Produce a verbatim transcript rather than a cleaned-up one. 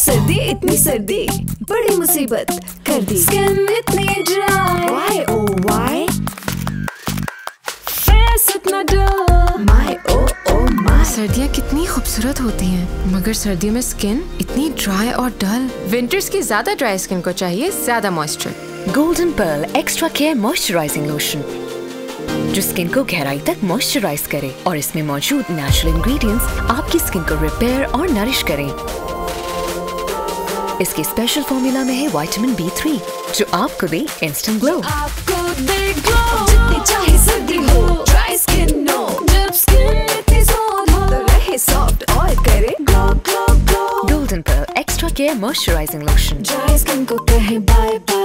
सर्दी इतनी सर्दी, बड़ी मुसीबत कर दी। स्किन इतनी dry, why oh why? Face इतना dull, my oh oh my। सर्दियाँ कितनी खूबसूरत होती हैं, मगर सर्दियों में स्किन इतनी ड्राई और डल। विंटर्स की ज्यादा ड्राई स्किन को चाहिए ज्यादा moisture. Golden Pearl extra care moisturizing lotion, जो स्किन को गहराई तक मॉइस्चराइज करे और इसमें मौजूद नेचुरल इंग्रेडिएंट्स आपकी स्किन को रिपेयर और नरिश करें। इसके स्पेशल फॉर्मूला में है विटामिन बी थ्री, जो आपको दे इंस्टेंट ग्लो। आपको दे ग्लो, जितनी चाहे सर्दी हो, ड्राई स्किन नो, जब स्किन इतनी सॉफ्ट हो, तो रहे सॉफ्ट और करे glow glow glow. Golden Pearl extra care moisturizing lotion, dry skin को कहे बाय बाय।